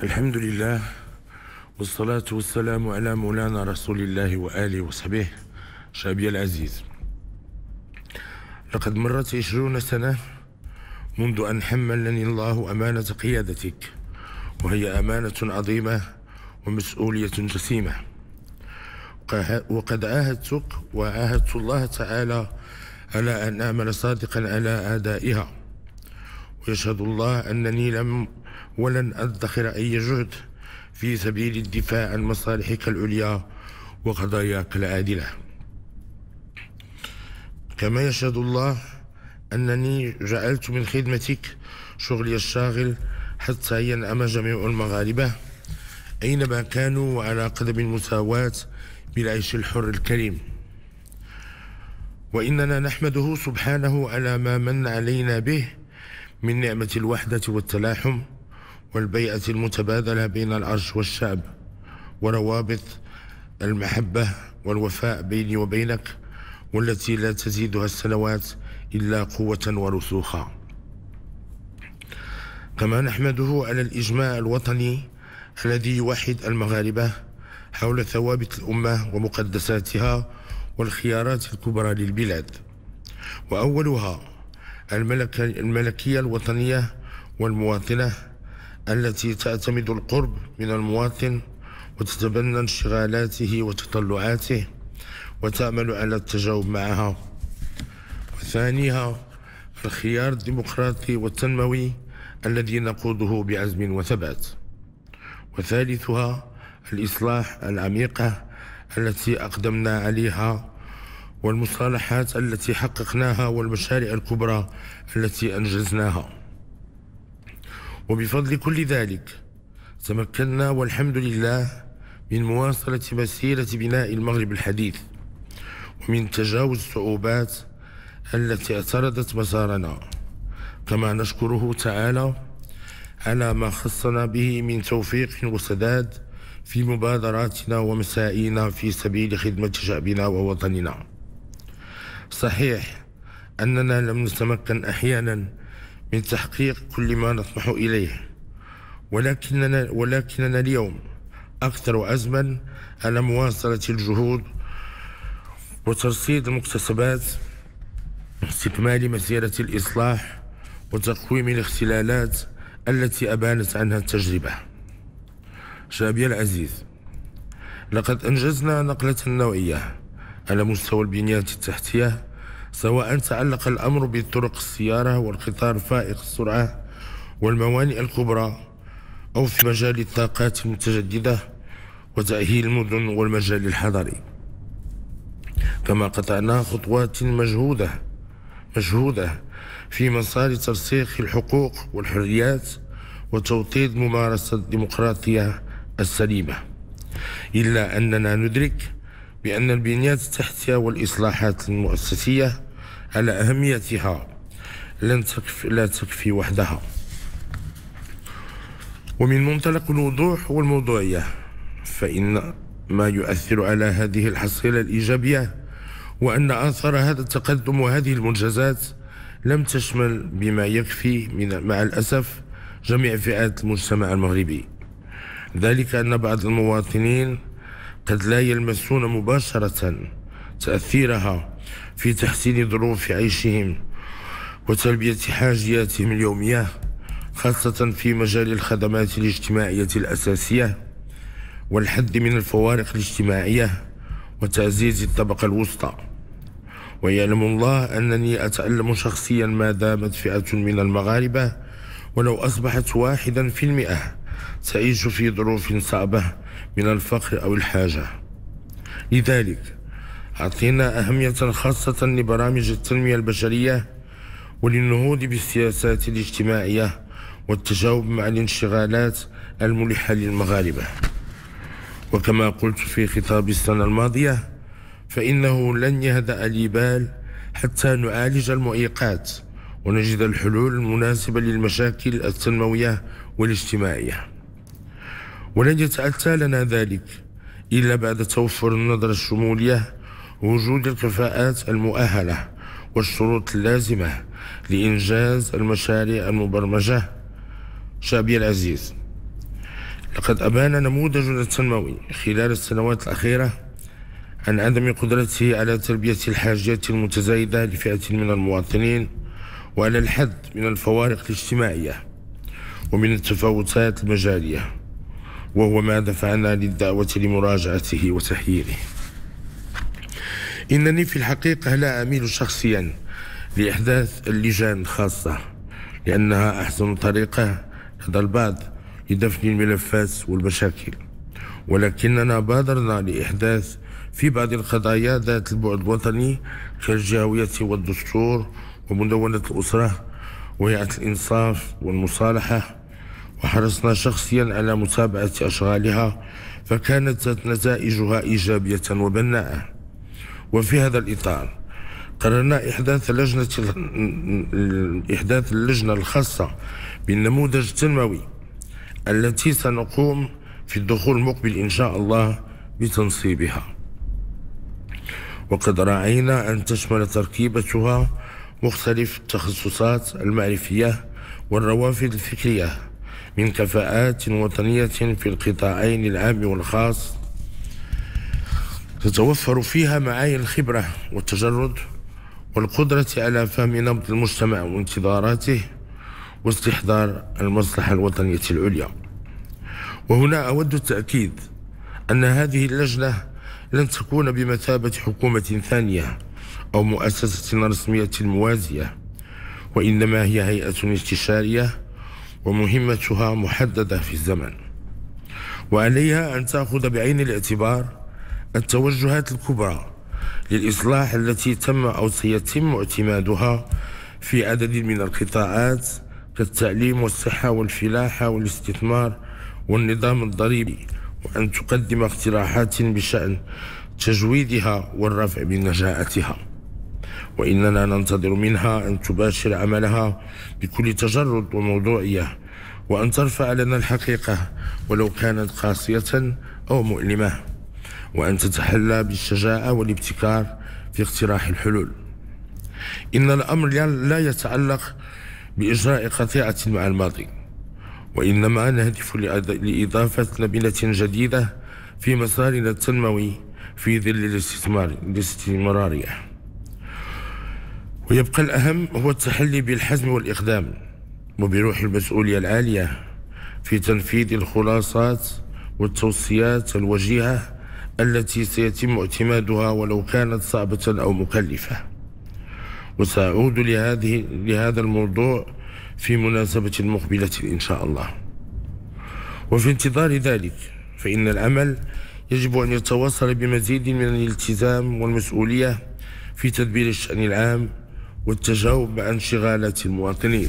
الحمد لله، والصلاة والسلام على مولانا رسول الله وآله وصحبه. شعبي العزيز، لقد مرت 20 سنة منذ أن حملني الله أمانة قيادتك، وهي أمانة عظيمة ومسؤولية جسيمة. وقد وعاهدت الله تعالى على أن أعمل صادقا على أدائها، ويشهد الله أنني ولن أدخر أي جهد في سبيل الدفاع عن مصالحك العليا وقضاياك العادلة. كما يشهد الله أنني جعلت من خدمتك شغلي الشاغل حتى ينعم جميع المغاربة أينما كانوا وعلى قدم المساواة بالعيش الحر الكريم. وإننا نحمده سبحانه على ما من علينا به من نعمة الوحدة والتلاحم والبيعة المتبادلة بين العرش والشعب، وروابط المحبة والوفاء بيني وبينك، والتي لا تزيدها السنوات إلا قوة ورسوخا. كما نحمده على الإجماع الوطني الذي يوحد المغاربة حول ثوابت الأمة ومقدساتها والخيارات الكبرى للبلاد، وأولها الملكية الوطنية والمواطنة، التي تعتمد القرب من المواطن وتتبنى انشغالاته وتطلعاته وتعمل على التجاوب معها. وثانيها الخيار الديمقراطي والتنموي الذي نقوده بعزم وثبات. وثالثها الإصلاح العميقة التي أقدمنا عليها، والمصالحات التي حققناها، والمشاريع الكبرى التي أنجزناها. وبفضل كل ذلك تمكنا والحمد لله من مواصلة مسيرة بناء المغرب الحديث، ومن تجاوز الصعوبات التي اعترضت مسارنا. كما نشكره تعالى على ما خصنا به من توفيق وسداد في مبادراتنا ومساعينا في سبيل خدمة شعبنا ووطننا. صحيح أننا لم نتمكن أحيانا من تحقيق كل ما نطمح إليه، ولكننا اليوم أكثر عزما على مواصلة الجهود وترصيد المكتسبات، استكمال مسيرة الإصلاح وتقويم الاختلالات التي أبانت عنها التجربة. شعبي العزيز، لقد أنجزنا نقلة نوعية على مستوى البنيات التحتية، سواء تعلق الأمر بطرق السيارة والقطار فائق السرعة والموانئ الكبرى، أو في مجال الطاقات المتجددة وتأهيل المدن والمجال الحضري. كما قطعنا خطوات مجهودة في مسار ترسيخ الحقوق والحريات وتوطيد ممارسة الديمقراطية السليمة، إلا أننا ندرك بأن البنيات التحتية والإصلاحات المؤسسية على أهميتها لا تكفي وحدها. ومن منطلق الوضوح والموضوعية، فإن ما يؤثر على هذه الحصيلة الإيجابية وأن آثار هذا التقدم وهذه المنجزات لم تشمل بما يكفي مع الأسف جميع فئات المجتمع المغربي. ذلك أن بعض المواطنين قد لا يلمسون مباشرة تأثيرها في تحسين ظروف عيشهم وتلبية حاجياتهم اليومية، خاصة في مجال الخدمات الاجتماعية الأساسية والحد من الفوارق الاجتماعية وتعزيز الطبقة الوسطى. ويعلم الله أنني أتألم شخصيا ما دامت فئة من المغاربة ولو أصبحت 1% تعيش في ظروف صعبة من الفقر أو الحاجة. لذلك أعطينا أهمية خاصة لبرامج التنمية البشرية وللنهوض بالسياسات الاجتماعية والتجاوب مع الانشغالات الملحة للمغاربة. وكما قلت في خطاب السنة الماضية، فإنه لن يهدأ لي بال حتى نعالج المعيقات ونجد الحلول المناسبة للمشاكل التنموية والاجتماعية. ولن يتأتى لنا ذلك إلا بعد توفر النظرة الشمولية ووجود الكفاءات المؤهلة والشروط اللازمة لإنجاز المشاريع المبرمجة. شعبي العزيز، لقد أبان نموذجنا التنموي خلال السنوات الأخيرة عن عدم قدرته على تلبية الحاجات المتزايدة لفئة من المواطنين، وعلى الحد من الفوارق الاجتماعية ومن التفاوتات المجالية، وهو ما دفعنا للدعوة لمراجعته وتحييره. إنني في الحقيقة لا أميل شخصيا لإحداث اللجان الخاصة، لأنها أحسن طريقة لدى البعض لدفن الملفات والمشاكل، ولكننا بادرنا لإحداث في بعض القضايا ذات البعد الوطني كالجهوية والدستور ومدونة الأسرة وهيئة الإنصاف والمصالحة، وحرصنا شخصيا على متابعة أشغالها، فكانت نتائجها إيجابية وبناءة. وفي هذا الإطار قررنا إحداث اللجنة الخاصة بالنموذج التنموي التي سنقوم في الدخول المقبل إن شاء الله بتنصيبها، وقد راعينا أن تشمل تركيبتها مختلف التخصصات المعرفية والروافد الفكرية من كفاءات وطنية في القطاعين العام والخاص، تتوفر فيها معايير الخبرة والتجرد والقدرة على فهم نبض المجتمع وانتظاراته واستحضار المصلحة الوطنية العليا. وهنا أود التأكيد أن هذه اللجنة لن تكون بمثابة حكومة ثانية أو مؤسسة رسمية موازية، وإنما هي هيئة استشارية ومهمتها محددة في الزمن، وعليها أن تأخذ بعين الاعتبار التوجهات الكبرى للإصلاح التي تم أو سيتم اعتمادها في عدد من القطاعات كالتعليم والصحة والفلاحة والاستثمار والنظام الضريبي، وأن تقدم اقتراحات بشأن تجويدها والرفع من نجاعتها. وإننا ننتظر منها أن تباشر عملها بكل تجرد وموضوعية، وأن ترفع لنا الحقيقة ولو كانت قاسية أو مؤلمة، وأن تتحلى بالشجاعة والابتكار في اقتراح الحلول. إن الأمر لا يتعلق بإجراء قطيعة مع الماضي، وإنما نهدف لإضافة لبنة جديدة في مسارنا التنموي في ظل الاستمرارية. ويبقى الأهم هو التحلي بالحزم والإقدام وبروح المسؤولية العالية في تنفيذ الخلاصات والتوصيات الوجيهة التي سيتم اعتمادها ولو كانت صعبة أو مكلفة. وسأعود لهذا الموضوع في مناسبة مقبلة إن شاء الله. وفي انتظار ذلك فإن العمل يجب أن يتواصل بمزيد من الالتزام والمسؤولية في تدبير الشأن العام والتجاوب مع انشغالات المواطنين،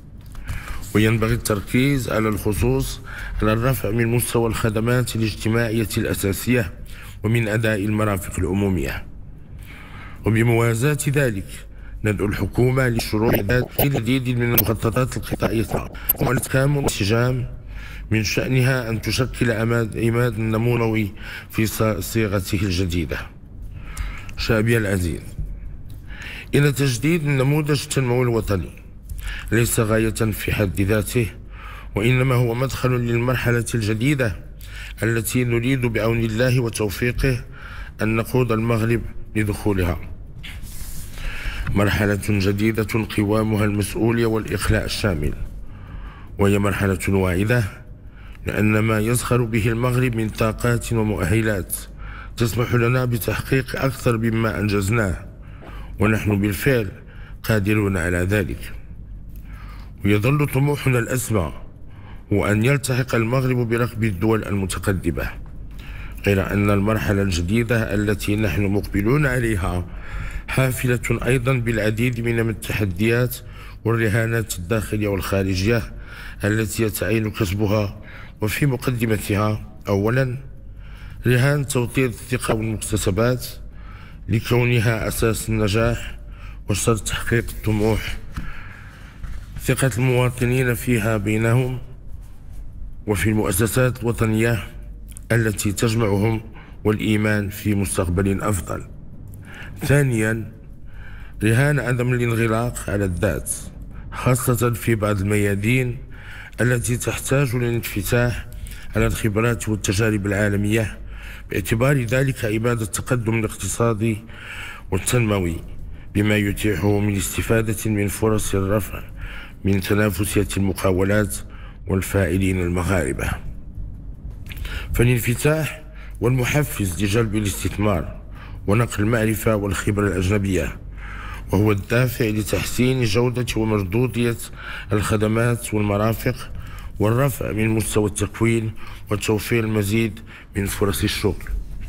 وينبغي التركيز على الخصوص على الرفع من مستوى الخدمات الاجتماعية الأساسية ومن أداء المرافق العمومية. وبموازاة ذلك ندعو الحكومة لشروع جديد من المخططات القطاعية والإسكان والانسجام من شأنها أن تشكل عماد نمونوي في صيغته الجديدة. شعبي العزيز، إن تجديد النموذج التنموي الوطني ليس غاية في حد ذاته، وإنما هو مدخل للمرحلة الجديدة التي نريد بعون الله وتوفيقه أن نقود المغرب لدخولها، مرحلة جديدة قوامها المسؤولية والإخلاء الشامل، وهي مرحلة واعدة، لأن ما يزخر به المغرب من طاقات ومؤهلات تسمح لنا بتحقيق أكثر مما أنجزناه، ونحن بالفعل قادرون على ذلك. ويظل طموحنا الأسمى هو أن يلتحق المغرب بركب الدول المتقدمة، غير أن المرحلة الجديدة التي نحن مقبلون عليها حافلة أيضا بالعديد من التحديات والرهانات الداخلية والخارجية التي يتعين كسبها، وفي مقدمتها أولا رهان توطيد الثقة والمكتسبات لكونها أساس النجاح وشرط تحقيق الطموح، ثقة المواطنين فيها بينهم وفي المؤسسات الوطنية التي تجمعهم، والإيمان في مستقبل أفضل. ثانيا رهان عدم الانغلاق على الذات، خاصة في بعض الميادين التي تحتاج للانفتاح على الخبرات والتجارب العالمية، باعتبار ذلك إبادة التقدم الاقتصادي والتنموي، بما يتيحه من استفادة من فرص الرفع من تنافسية المقاولات والفاعلين المغاربة. فالانفتاح والمحفز لجلب الاستثمار ونقل المعرفة والخبرة الأجنبية، وهو الدافع لتحسين جودة ومردودية الخدمات والمرافق والرفع من مستوى التكوين وتوفير المزيد من فرص الشغل.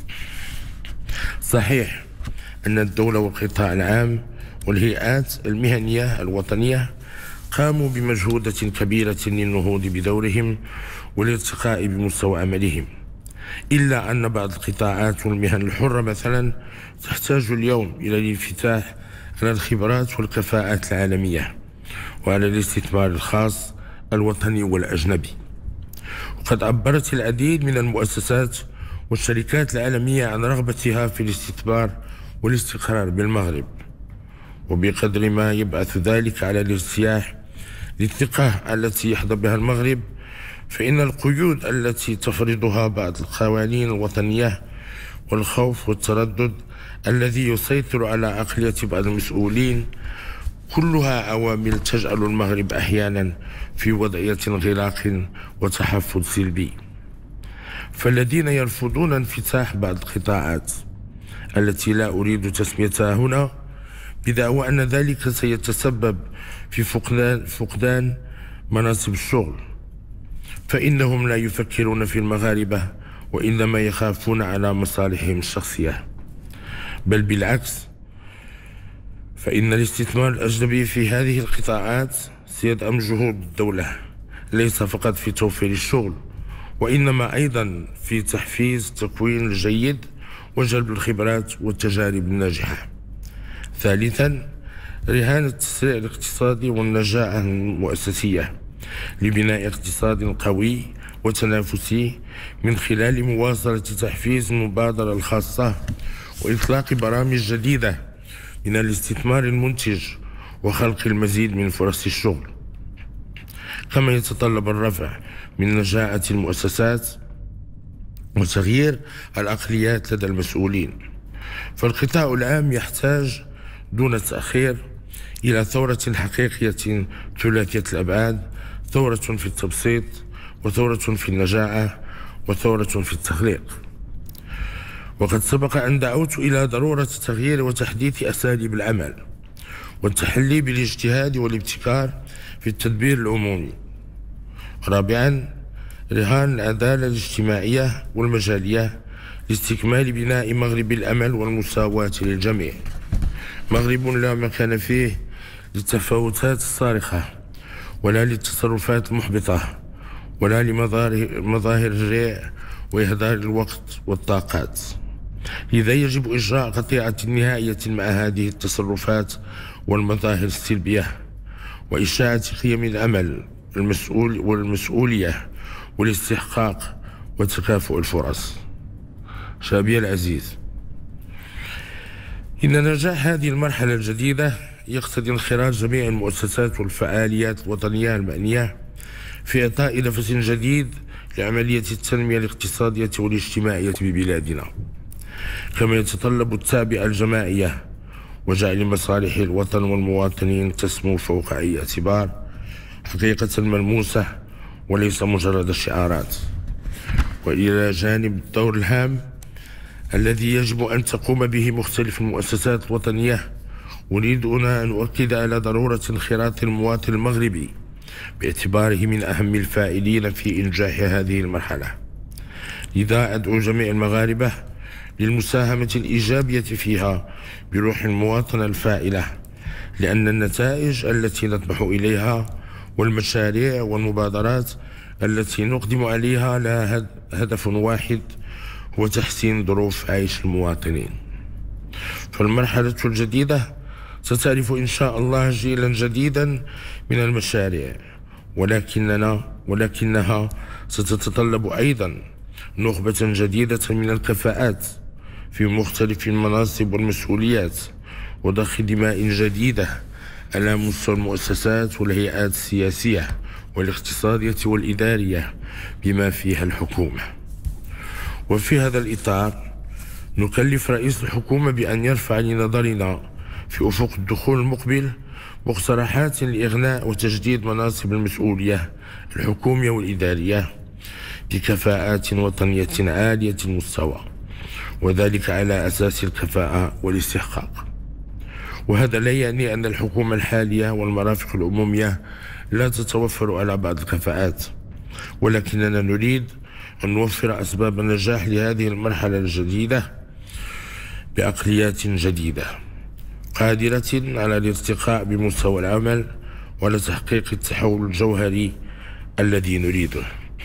صحيح أن الدولة والقطاع العام والهيئات المهنية الوطنية قاموا بمجهودات كبيرة للنهوض بدورهم والارتقاء بمستوى عملهم، إلا أن بعض القطاعات والمهن الحرة مثلا تحتاج اليوم إلى الانفتاح على الخبرات والكفاءات العالمية وعلى الاستثمار الخاص الوطني والأجنبي. وقد عبرت العديد من المؤسسات والشركات العالمية عن رغبتها في الاستثمار والاستقرار بالمغرب، وبقدر ما يبعث ذلك على الارتياح للثقة التي يحظى بها المغرب، فإن القيود التي تفرضها بعض القوانين الوطنية والخوف والتردد الذي يسيطر على عقلية بعض المسؤولين كلها عوامل تجعل المغرب أحيانا في وضعية انغلاق وتحفظ سلبي. فالذين يرفضون انفتاح بعض القطاعات التي لا أريد تسميتها هنا بدعوى أن ذلك سيتسبب في فقدان مناصب الشغل، فإنهم لا يفكرون في المغاربة وإنما يخافون على مصالحهم الشخصية، بل بالعكس، فإن الاستثمار الأجنبي في هذه القطاعات سيدعم جهود الدولة ليس فقط في توفير الشغل، وإنما أيضا في تحفيز التكوين الجيد وجلب الخبرات والتجارب الناجحة. ثالثا، رهان التسريع الاقتصادي والنجاعة المؤسسية لبناء اقتصاد قوي وتنافسي من خلال مواصلة تحفيز المبادرة الخاصة وإطلاق برامج جديدة من الاستثمار المنتج وخلق المزيد من فرص الشغل، كما يتطلب الرفع من نجاعة المؤسسات وتغيير العقليات لدى المسؤولين. فالقطاع العام يحتاج دون تأخير إلى ثورة حقيقية ثلاثية الأبعاد: ثورة في التبسيط، وثورة في النجاعة، وثورة في التخليق. وقد سبق أن دعوت إلى ضرورة تغيير وتحديث أساليب العمل والتحلي بالاجتهاد والابتكار في التدبير العمومي. رابعا، رهان العدالة الاجتماعية والمجالية لاستكمال بناء مغرب الأمل والمساواة للجميع، مغرب لا مكان فيه للتفاوتات الصارخة ولا للتصرفات المحبطة ولا لمظاهر الريع وإهدار الوقت والطاقات. لذا يجب إجراء قطيعة نهائية مع هذه التصرفات والمظاهر السلبية، وإشاعة قيم الأمل والمسؤولية والاستحقاق وتكافؤ الفرص. شعبي العزيز، إن نجاح هذه المرحلة الجديدة يقتضي انخراط جميع المؤسسات والفعاليات الوطنية المعنية في إعطاء نفس جديد لعملية التنمية الاقتصادية والاجتماعية ببلادنا، كما يتطلب التعبئة الجماعية وجعل مصالح الوطن والمواطنين تسمو فوق أي اعتبار حقيقة ملموسة وليس مجرد شعارات. وإلى جانب الدور الهام الذي يجب أن تقوم به مختلف المؤسسات الوطنية، أريد هنا أن أؤكد على ضرورة انخراط المواطن المغربي باعتباره من أهم الفاعلين في إنجاح هذه المرحلة. لذا أدعو جميع المغاربة للمساهمة الإيجابية فيها بروح المواطنة الفاعلة، لأن النتائج التي نطمح إليها والمشاريع والمبادرات التي نقدم عليها لها هدف واحد، هو تحسين ظروف عيش المواطنين. فالمرحلة الجديدة ستعرف إن شاء الله جيلا جديدا من المشاريع، ولكنها ستتطلب أيضا نخبة جديدة من الكفاءات في مختلف المناصب والمسؤوليات، وضخ دماء جديدة على مستوى المؤسسات والهيئات السياسية والاقتصادية والإدارية بما فيها الحكومة. وفي هذا الإطار نكلف رئيس الحكومة بأن يرفع لنظرنا في أفق الدخول المقبل مقترحات لإغناء وتجديد مناصب المسؤولية الحكومية والإدارية بكفاءات وطنية عالية المستوى، وذلك على أساس الكفاءة والاستحقاق. وهذا لا يعني أن الحكومة الحالية والمرافق العمومية لا تتوفر على بعض الكفاءات، ولكننا نريد أن نوفر أسباب النجاح لهذه المرحلة الجديدة بعقليات جديدة قادرة على الارتقاء بمستوى العمل ولتحقيق التحول الجوهري الذي نريده.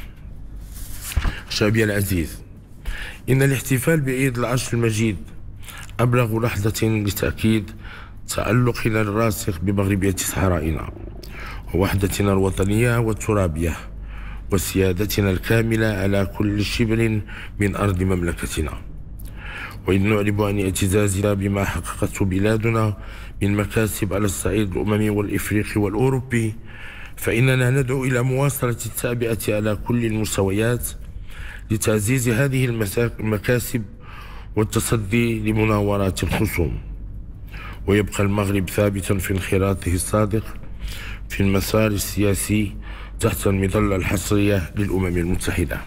شعبي العزيز، إن الاحتفال بعيد العشر المجيد أبلغ لحظة لتأكيد تعلقنا الراسخ بمغربية صحرائنا ووحدتنا الوطنية والترابية وسيادتنا الكاملة على كل شبر من أرض مملكتنا. وإن نعرب عن اعتزازنا بما حققته بلادنا من مكاسب على الصعيد الأممي والإفريقي والأوروبي، فإننا ندعو إلى مواصلة التعبئة على كل المستويات لتعزيز هذه المكاسب والتصدي لمناورات الخصوم. ويبقى المغرب ثابتا في انخراطه الصادق في المسار السياسي تحت المظلة الحصرية للأمم المتحدة،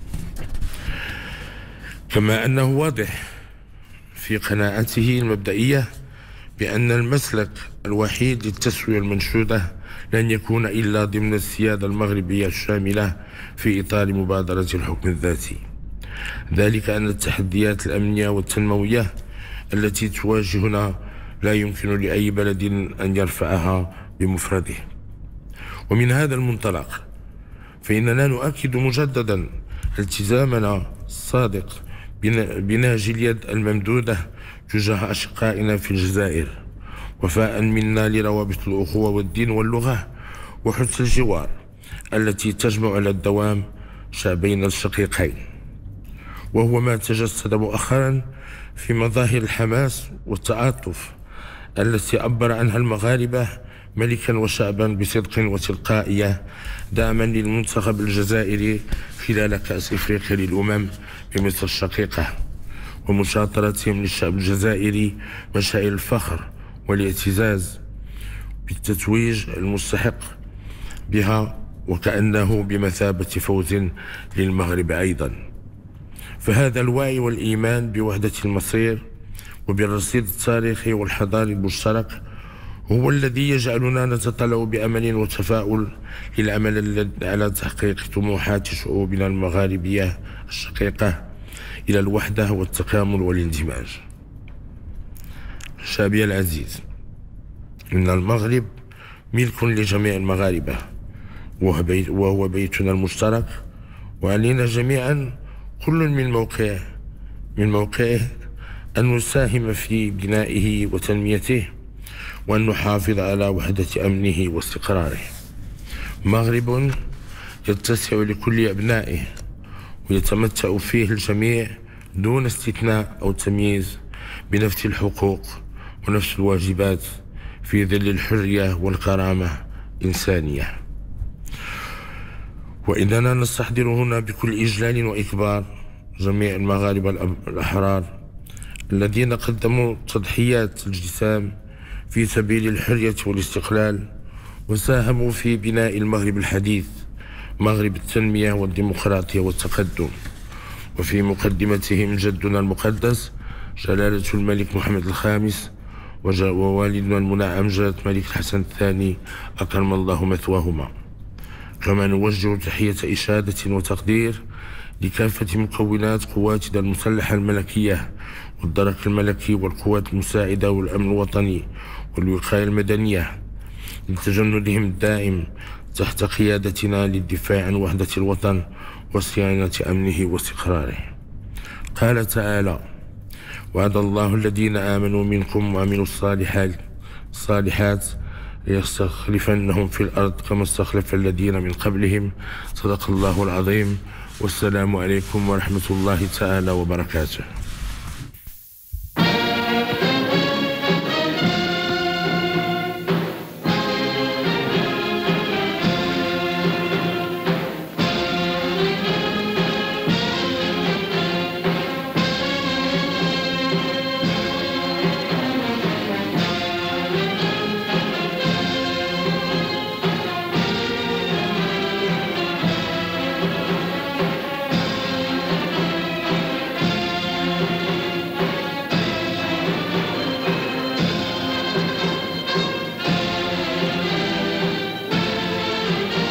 كما أنه واضح في قناعته المبدئية بأن المسلك الوحيد للتسوية المنشودة لن يكون إلا ضمن السيادة المغربية الشاملة في إطار مبادرة الحكم الذاتي، ذلك أن التحديات الأمنية والتنموية التي تواجهنا لا يمكن لأي بلد أن يرفعها بمفرده. ومن هذا المنطلق فإننا نؤكد مجددا التزامنا الصادق بنهج اليد الممدودة تجاه أشقائنا في الجزائر، وفاء منا لروابط الأخوة والدين واللغة وحسن الجوار التي تجمع على الدوام شعبين الشقيقين، وهو ما تجسد مؤخرا في مظاهر الحماس والتعاطف التي عبر عنها المغاربة ملكا وشعبا بصدق وتلقائية دعما للمنتخب الجزائري خلال كأس إفريقيا للأمم بمصر الشقيقة، ومشاطرتهم للشعب الجزائري مشاعر الفخر والاعتزاز بالتتويج المستحق بها، وكأنه بمثابة فوز للمغرب أيضا. فهذا الوعي والإيمان بوحدة المصير وبالرصيد التاريخي والحضاري المشترك هو الذي يجعلنا نتطلع بأمل وتفاؤل للعمل على تحقيق طموحات شعوبنا المغاربية الشقيقة إلى الوحدة والتكامل والاندماج. شعبي العزيز، إن المغرب ملك لجميع المغاربة وهو بيتنا المشترك، وعلينا جميعا كل من موقعه أن نساهم في بنائه وتنميته، وأن نحافظ على وحدة أمنه واستقراره. مغرب يتسع لكل أبنائه ويتمتع فيه الجميع دون استثناء أو تمييز بنفس الحقوق ونفس الواجبات في ظل الحرية والكرامة الإنسانية. وإننا نستحضر هنا بكل إجلال وإكبار جميع المغاربة الأحرار الذين قدموا تضحيات الجسام في سبيل الحرية والاستقلال، وساهموا في بناء المغرب الحديث، مغرب التنمية والديمقراطية والتقدم. وفي مقدمتهم جدنا المقدس جلالة الملك محمد الخامس ووالدنا المنعم جلالة الملك الحسن الثاني أكرم الله مثواهما. كما نوجه تحية إشادة وتقدير لكافة مكونات قواتنا المسلحة الملكية والدرك الملكي والقوات المساعدة والأمن الوطني والوقاية المدنية لتجندهم الدائم تحت قيادتنا للدفاع عن وحدة الوطن وصيانة أمنه واستقراره. قال تعالى: وعد الله الذين آمنوا منكم وعملوا الصالحات ليستخلفنهم في الأرض كما استخلف الذين من قبلهم. صدق الله العظيم، والسلام عليكم ورحمة الله تعالى وبركاته. العالمين.